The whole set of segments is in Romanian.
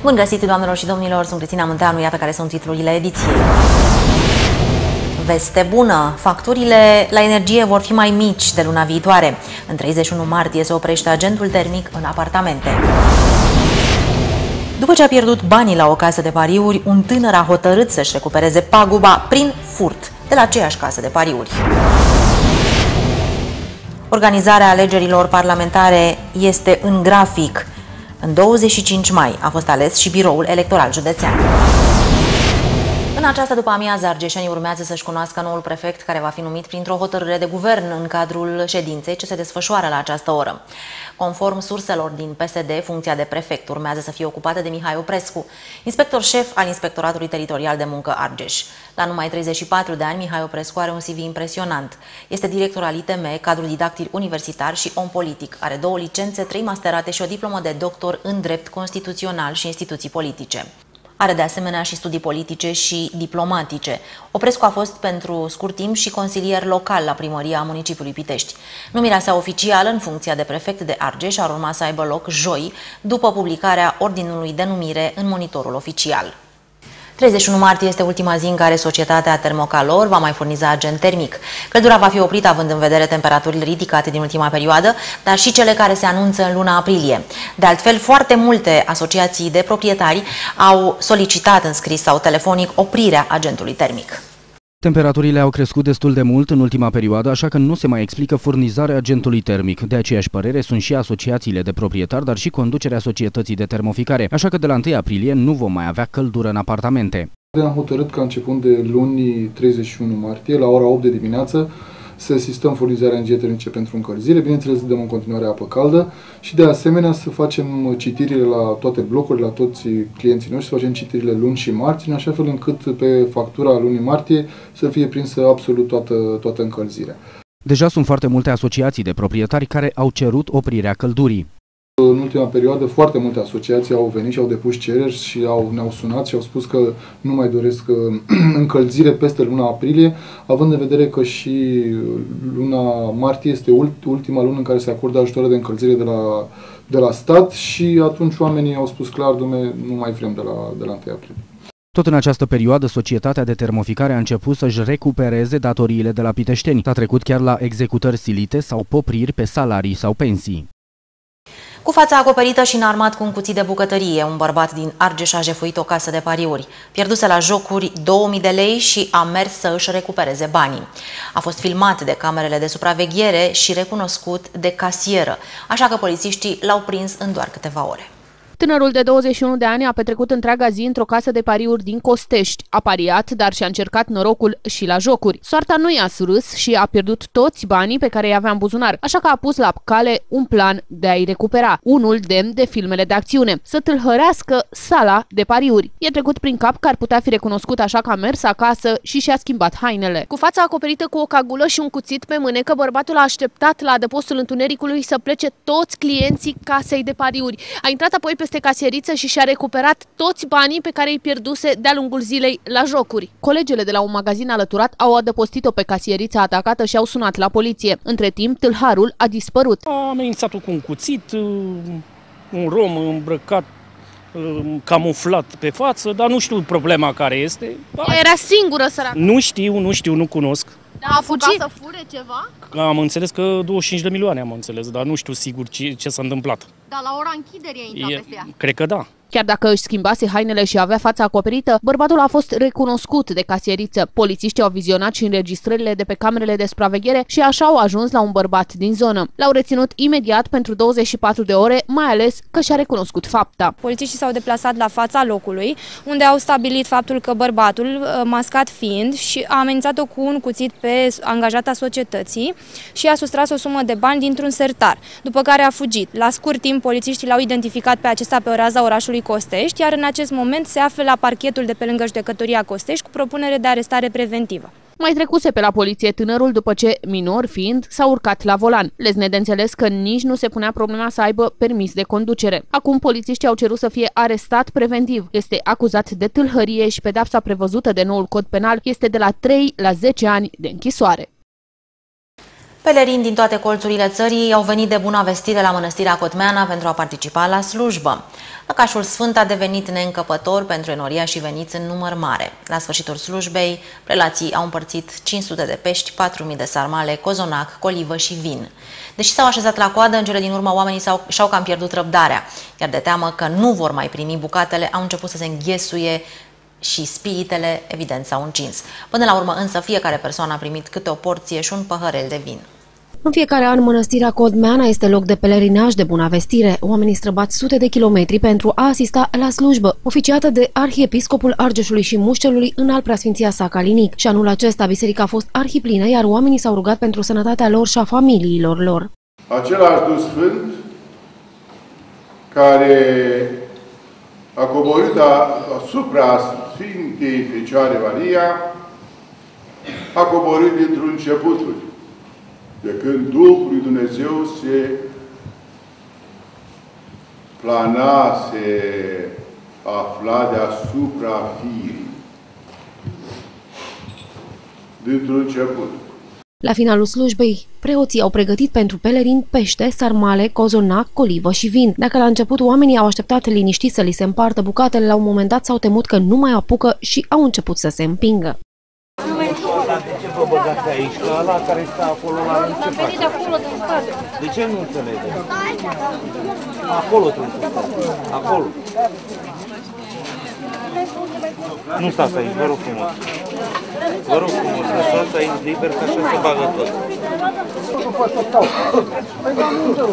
Bun găsit, doamnelor și domnilor, sunt Cristina Munteanu, iată care sunt titlurile ediției. Veste bună, facturile la energie vor fi mai mici de luna viitoare. În 31 martie se oprește agentul termic în apartamente. După ce a pierdut banii la o casă de pariuri, un tânăr a hotărât să-și recupereze paguba prin furt de la aceeași casă de pariuri. Organizarea alegerilor parlamentare este în grafic. În 25 mai a fost ales și biroul electoral județean. În această după-amiază, argeșenii urmează să-și cunoască noul prefect, care va fi numit printr-o hotărâre de guvern în cadrul ședinței ce se desfășoară la această oră. Conform surselor din PSD, funcția de prefect urmează să fie ocupată de Mihai Oprescu, inspector șef al Inspectoratului Teritorial de Muncă Argeș. La numai 34 de ani, Mihai Oprescu are un CV impresionant. Este director al ITM, cadru didactic universitar și om politic. Are 2 licențe, 3 masterate și o diplomă de doctor în drept constituțional și instituții politice. Are de asemenea și studii politice și diplomatice. Oprescu a fost pentru scurt timp și consilier local la primăria municipiului Pitești. Numirea sa oficială în funcția de prefect de Argeș ar urma să aibă loc joi, după publicarea ordinului de numire în monitorul oficial. 31 martie este ultima zi în care societatea Termocalor va mai furniza agent termic. Căldura va fi oprită având în vedere temperaturile ridicate din ultima perioadă, dar și cele care se anunță în luna aprilie. De altfel, foarte multe asociații de proprietari au solicitat în scris sau telefonic oprirea agentului termic. Temperaturile au crescut destul de mult în ultima perioadă, așa că nu se mai explică furnizarea agentului termic. De aceeași părere sunt și asociațiile de proprietari, dar și conducerea societății de termoficare, așa că de la 1 aprilie nu vom mai avea căldură în apartamente. Am hotărât că începând de luni 31 martie, la ora 8 de dimineață, să asistăm furnizarea energiei termice pentru încălzire, bineînțeles dăm în continuare apă caldă și de asemenea să facem citirile la toate blocurile, la toți clienții noștri, să facem citirile luni și marți, în așa fel încât pe factura lunii martie să fie prinsă absolut toată încălzirea. Deja sunt foarte multe asociații de proprietari care au cerut oprirea căldurii. În ultima perioadă, foarte multe asociații au venit și au depus cereri și ne-au sunat și au spus că nu mai doresc încălzire peste luna aprilie, având în vedere că și luna martie este ultima lună în care se acordă ajutoare de încălzire de la stat și atunci oamenii au spus clar, dom'le, nu mai vrem de la 1 aprilie. Tot în această perioadă, societatea de termoficare a început să-și recupereze datoriile de la piteșteni. A trecut chiar la executări silite sau popriri pe salarii sau pensii. Cu fața acoperită și înarmat cu un cuțit de bucătărie, un bărbat din Argeș a jefuit o casă de pariuri. Pierduse la jocuri 2000 de lei și a mers să își recupereze banii. A fost filmat de camerele de supraveghere și recunoscut de casieră, așa că polițiștii l-au prins în doar câteva ore. Tânărul de 21 de ani a petrecut întreaga zi într-o casă de pariuri din Costești. A pariat, dar și-a încercat norocul și la jocuri. Soarta nu i-a surâs și a pierdut toți banii pe care îi avea în buzunar, așa că a pus la cale un plan de a-i recupera, unul demn de filmele de acțiune: să tâlhărească sala de pariuri. I-a trecut prin cap că ar putea fi recunoscut, așa că a mers acasă și și-a schimbat hainele. Cu fața acoperită cu o cagulă și un cuțit pe mânecă, bărbatul a așteptat la adăpostul întunericului să plece toți clienții casei de pariuri. A intrat apoi peste casieriță și și-a recuperat toți banii pe care îi pierduse de-a lungul zilei la jocuri. Colegele de la un magazin alăturat au adăpostit-o pe casierița atacată și au sunat la poliție. Între timp, tâlharul a dispărut. A amenințat-o cu un cuțit, un rom îmbrăcat, camuflat pe față, dar nu știu problema care este. Era singură, săracă. Nu știu, nu cunosc. Dar a fugit să fure ceva? Am înțeles că 25 de milioane am înțeles, dar nu știu sigur ce s-a întâmplat. Dar la ora închiderii a intrat peste ea? Cred că da. Chiar dacă își schimbase hainele și avea fața acoperită, bărbatul a fost recunoscut de casieriță. Polițiștii au vizionat și înregistrările de pe camerele de supraveghere și așa au ajuns la un bărbat din zonă. L-au reținut imediat pentru 24 de ore, mai ales că și-a recunoscut fapta. Polițiștii s-au deplasat la fața locului, unde au stabilit faptul că bărbatul, mascat fiind, și a amenințat-o cu un cuțit pe angajata societății și a sustras o sumă de bani dintr-un sertar, după care a fugit. La scurt timp, polițiștii l-au identificat pe acesta pe o raza orașului Costești, iar în acest moment se află la parchetul de pe lângă judecătoria Costești cu propunere de arestare preventivă. Mai trecuse pe la poliție tânărul după ce, minor fiind, s-a urcat la volan. Lezne de înțeles că nici nu se punea problema să aibă permis de conducere. Acum polițiștii au cerut să fie arestat preventiv. Este acuzat de tâlhărie și pedapsa prevăzută de noul cod penal este de la 3 la 10 ani de închisoare. Pelerini din toate colțurile țării au venit de bună vestire la Mănăstirea Cotmeana pentru a participa la slujbă. Lăcașul Sfânt a devenit neîncăpător pentru enoriași veniți în număr mare. La sfârșitul slujbei, prelații au împărțit 500 de pești, 4.000 de sarmale, cozonac, colivă și vin. Deși s-au așezat la coadă, în cele din urmă oamenii și-au cam pierdut răbdarea, iar de teamă că nu vor mai primi bucatele, au început să se înghesuie și spiritele, evident, s-au încins. Până la urmă, însă, fiecare persoană a primit câte o porție și un păhărel de vin. În fiecare an, Mănăstirea Cotmeana este loc de pelerinaj de bunăvestire. Oamenii străbat sute de kilometri pentru a asista la slujbă, oficiată de Arhiepiscopul Argeșului și Mușcelului în Al Preasfinția sa Calinic. Și anul acesta, biserica a fost arhiplină, iar oamenii s-au rugat pentru sănătatea lor și a familiilor lor. Același Duh Sfânt care a coborât asupra Sfintei Fecioare Maria, a coborât dintr-un începutul, de când Duhul lui Dumnezeu se plana, se afla deasupra firii. Dintr-un început. La finalul slujbei, preoții au pregătit pentru pelerini pește, sarmale, cozonac, colivă și vin. Dacă la început oamenii au așteptat liniștiți să li se împartă bucatele, la un moment dat s-au temut că nu mai apucă și au început să se împingă. De ce vă băgați aici? Că ăla care stă acolo la ce face? Am venit de acolo, din spate. De ce nu înțelege? Acolo trebuie să stați. Acolo. Nu stați aici, vă rog frumos. Vă rog frumos, lăsați aici liber, că așa se bagă toți. Nu pot să stau. Păi m-am îndărut.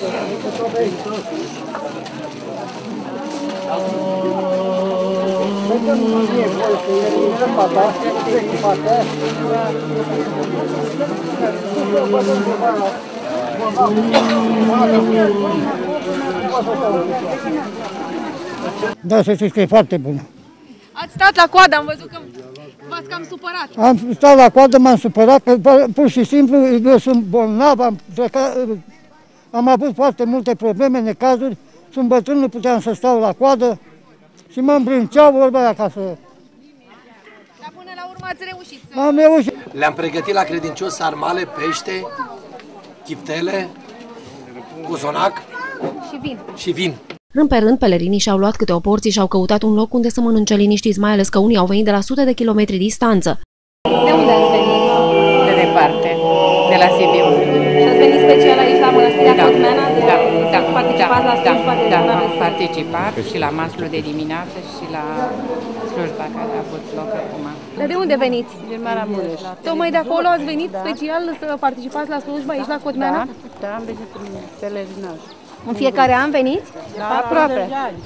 Da, să știți că e foarte bună. Ați stat la coadă, am văzut că v-ați cam supărat. Am stat la coadă, m-am supărat, pur și simplu, eu sunt bolnav, am avut foarte multe probleme, necazuri, sunt bătrân, nu puteam să stau la coadă și mă îmbrânceau vorba aia ca să... Dar până la urmă ați reușit să... Am reușit. Le-am pregătit la credincios sarmale, pește, chiftele, cozonac și vin. Rând pe rând, pelerinii și-au luat câte o porție și au căutat un loc unde să mănânce liniștiți, mai ales că unii au venit de la sute de kilometri distanță. De unde ați venit? De departe, de la Sibiu. Și ați venit special aici la Mănăstirea Cotmeana? Participați la slujba de am participat și la masul de dimineață și la slujba care a avut loc acum. Dar de unde veniți? Din Maramureș. Tocmai de acolo ați venit special să participați la slujba aici la Cotmeana? Da, am venit în pelerinaj. În fiecare an veniți? Da, aproape.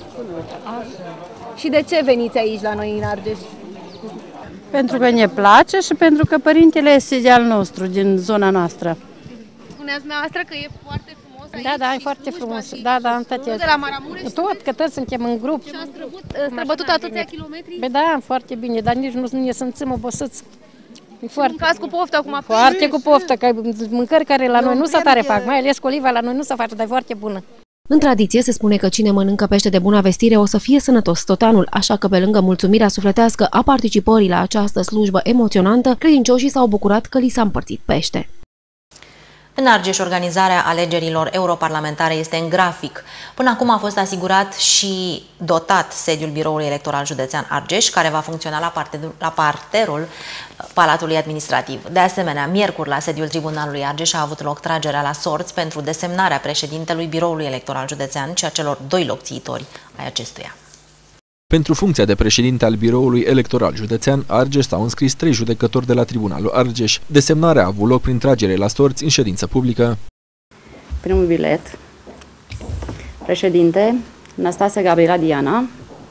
Și de ce veniți aici la noi în Argeș? Pentru că ne place și pentru că părintele este de al nostru, din zona noastră. Spuneați dumneavoastră că e foarte frumos aici. Da, e foarte frumos. Da, în toate. De la Maramureș? Tot, că toți suntem în grup. Și ați străbătut atâția kilometri? Bă, da, foarte bine, dar nici nu ne simțim obosiți. Mâncați cu poftă acum? Foarte cu poftă, că mâncări care la noi nu se tare fac, mai ales coliva la noi nu se face, dar e foarte bună. În tradiție se spune că cine mănâncă pește de bună vestire o să fie sănătos tot anul, așa că pe lângă mulțumirea sufletească a participării la această slujbă emoționantă, credincioșii s-au bucurat că li s-a împărțit pește. În Argeș, organizarea alegerilor europarlamentare este în grafic. Până acum a fost asigurat și dotat sediul Biroului Electoral Județean Argeș, care va funcționa la parterul Palatului Administrativ. De asemenea, miercuri, la sediul Tribunalului Argeș a avut loc tragerea la sorți pentru desemnarea președintelui Biroului Electoral Județean și a celor doi locțiitori ai acestuia. Pentru funcția de președinte al Biroului Electoral Județean Argeș s-au înscris 3 judecători de la Tribunalul Argeș. Desemnarea a avut loc prin tragere la sorți în ședință publică. Primul bilet, președinte Năstase Gabriela Diana.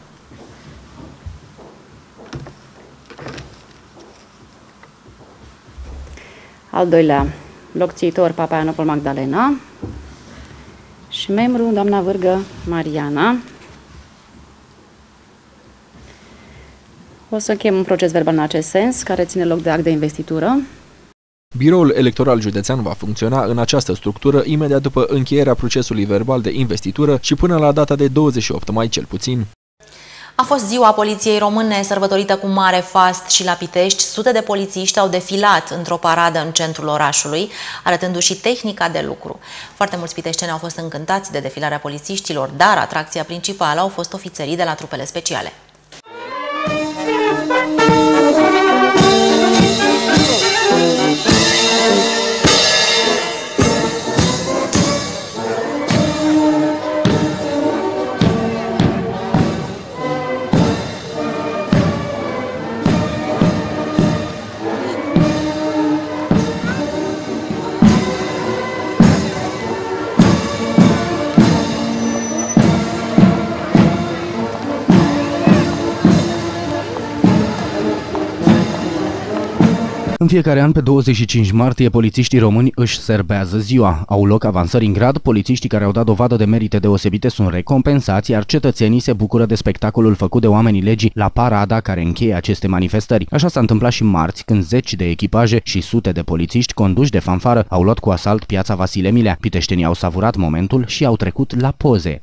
Al doilea, locțiitor Papaionopol Magdalena. Și membru doamna Vârgă Mariana. O să închem un proces verbal în acest sens, care ține loc de act de investitură. Biroul Electoral Județean va funcționa în această structură imediat după încheierea procesului verbal de investitură și până la data de 28 mai cel puțin. A fost ziua Poliției Române, sărbătorită cu mare fast și la Pitești. Sute de polițiști au defilat într-o paradă în centrul orașului, arătându-și tehnica de lucru. Foarte mulți piteșteni au fost încântați de defilarea polițiștilor, dar atracția principală au fost ofițerii de la trupele speciale. În fiecare an, pe 25 martie, polițiștii români își serbează ziua. Au loc avansări în grad, polițiștii care au dat dovadă de merite deosebite sunt recompensați, iar cetățenii se bucură de spectacolul făcut de oamenii legii la parada care încheie aceste manifestări. Așa s-a întâmplat și marți, când zeci de echipaje și sute de polițiști conduși de fanfară au luat cu asalt piața Vasile Milea. Piteștenii au savurat momentul și au trecut la poze.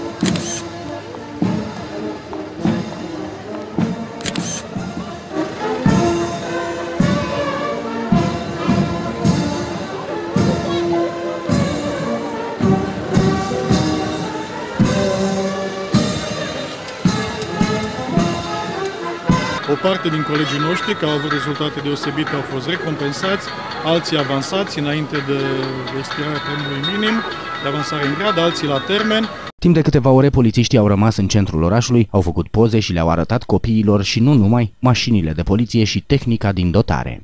O parte din colegii noștri care au avut rezultate deosebite au fost recompensați, alții avansați înainte de expirarea termenului minim de avansare în grad, alții la termen. Timp de câteva ore, polițiștii au rămas în centrul orașului, au făcut poze și le-au arătat copiilor și nu numai mașinile de poliție și tehnica din dotare.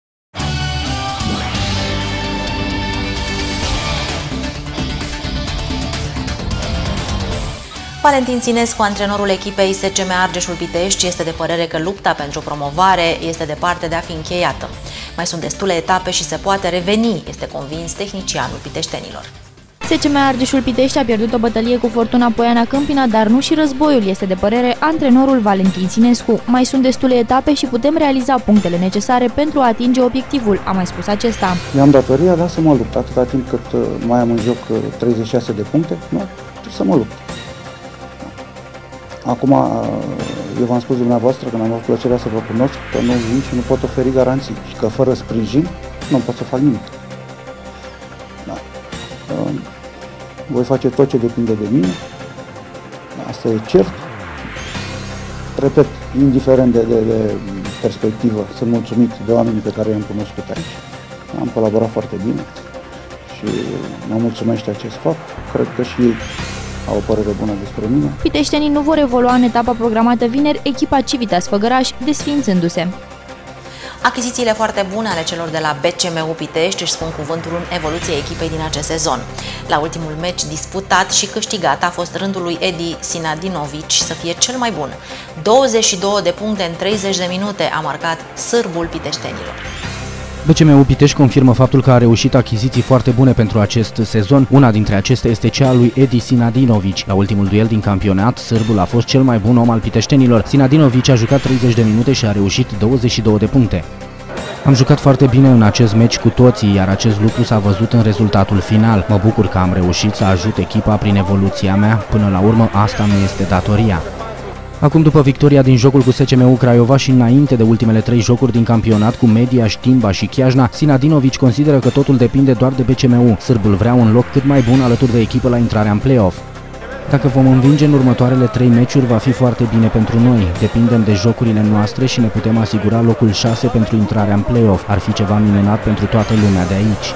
Valentin Ținescu, antrenorul echipei SCM Argeșul Pitești, este de părere că lupta pentru promovare este departe de a fi încheiată. Mai sunt destule etape și se poate reveni, este convins tehnicianul piteștenilor. SCM Argeșul Pitești a pierdut o bătălie cu Fortuna Poiana Câmpina, dar nu și războiul, este de părere antrenorul Valentin Ținescu. Mai sunt destule etape și putem realiza punctele necesare pentru a atinge obiectivul, a mai spus acesta. Mi-am datoria, da, să mă lupt, atâta timp cât mai am în joc 36 de puncte, nu, trebuie să mă lupt. Acum, eu v-am spus dumneavoastră că mi-am avut plăcerea să vă cunosc, că nu vin și nu pot oferi garanții și că fără sprijin nu pot să fac nimic. Da. Voi face tot ce depinde de mine, asta e cert. Repet, indiferent de perspectivă, sunt mulțumit de oamenii pe care i-am cunoscut aici. Am colaborat foarte bine și mă mulțumește acest fapt. Cred că și ei au o părere bună despre mine. Piteștenii nu vor evolua în etapa programată vineri, echipa Civitas Făgăraș desființându-se. Achizițiile foarte bune ale celor de la BCMU Pitești își spun cuvântul în evoluția echipei din acest sezon. La ultimul meci disputat și câștigat a fost rândul lui Edi Sinadinovici să fie cel mai bun. 22 de puncte în 30 de minute a marcat sârbul piteștenilor. BCMU Pitești confirmă faptul că a reușit achiziții foarte bune pentru acest sezon. Una dintre acestea este cea a lui Edi Sinadinovici. La ultimul duel din campionat, sârbul a fost cel mai bun om al piteștenilor. Sinadinovici a jucat 30 de minute și a reușit 22 de puncte. Am jucat foarte bine în acest meci cu toții, iar acest lucru s-a văzut în rezultatul final. Mă bucur că am reușit să ajut echipa prin evoluția mea. Până la urmă, asta mi este datoria. Acum, după victoria din jocul cu SCMU Craiova și înainte de ultimele 3 jocuri din campionat cu Media, Știmba și Chiajna, Sinadinovici consideră că totul depinde doar de BCMU. Sârbul vrea un loc cât mai bun alături de echipă la intrarea în play-off. Dacă vom învinge în următoarele 3 meciuri, va fi foarte bine pentru noi. Depindem de jocurile noastre și ne putem asigura locul 6 pentru intrarea în play-off. Ar fi ceva minunat pentru toată lumea de aici.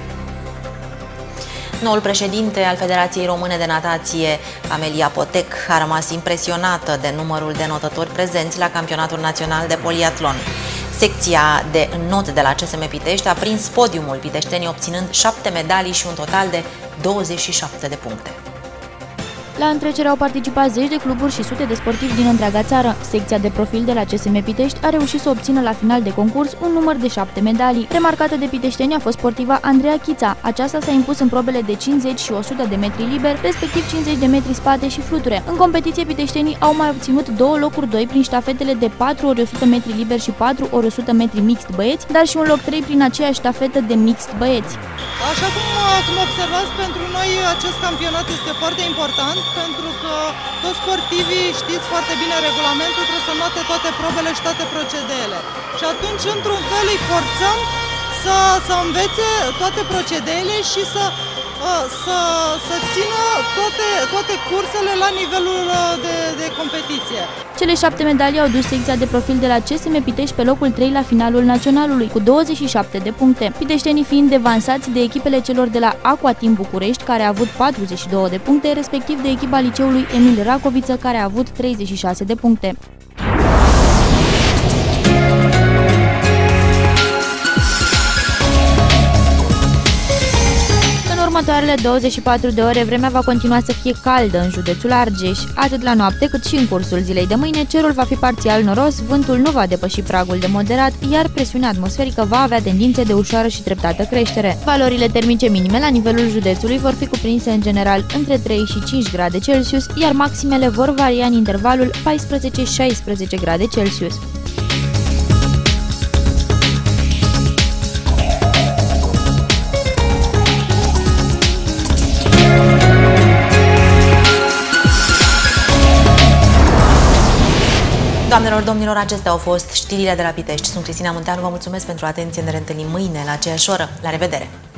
Noul președinte al Federației Române de Natație, Amelia Potec, a rămas impresionată de numărul de notători prezenți la Campionatul Național de Poliatlon. Secția de înnot de la CSM Pitești a prins podiumul, piteștenii obținând 7 medalii și un total de 27 de puncte. La întrecere au participat zeci de cluburi și sute de sportivi din întreaga țară. Secția de profil de la CSM Pitești a reușit să obțină la final de concurs un număr de 7 medalii. Remarcată de piteșteni a fost sportiva Andreea Chița. Aceasta s-a impus în probele de 50 și 100 de metri liber, respectiv 50 de metri spate și fluture. În competiție, piteștenii au mai obținut 2 locuri 2 prin ștafetele de 4 ori 100 metri liber și 4 ori 100 metri mixt băieți, dar și un loc 3 prin aceeași ștafetă de mixt băieți. Așa cum observați, pentru noi acest campionat este foarte important. pentru că toți sportivii, știți foarte bine regulamentul, trebuie să note toate probele și toate procedeele. Și atunci, într-un fel, îi forțăm să învețe toate procedeele și să țină toate cursele la nivelul de competiție. Cele 7 medalii au dus secția de profil de la CSM Pitești pe locul 3 la finalul naționalului, cu 27 de puncte. Piteștenii fiind devansați de echipele celor de la Aqua Team București, care a avut 42 de puncte, respectiv de echipa liceului Emil Racoviță, care a avut 36 de puncte. În următoarele 24 de ore, vremea va continua să fie caldă în județul Argeș. Atât la noapte cât și în cursul zilei de mâine, cerul va fi parțial noros, vântul nu va depăși pragul de moderat, iar presiunea atmosferică va avea tendințe de ușoară și treptată creștere. Valorile termice minime la nivelul județului vor fi cuprinse în general între 3 și 5 grade Celsius, iar maximele vor varia în intervalul 14-16 grade Celsius. Doamnelor, domnilor, acestea au fost știrile de la Pitești. Sunt Cristina Munteanu, vă mulțumesc pentru atenție, ne reîntâlnim mâine la aceeași oră. La revedere!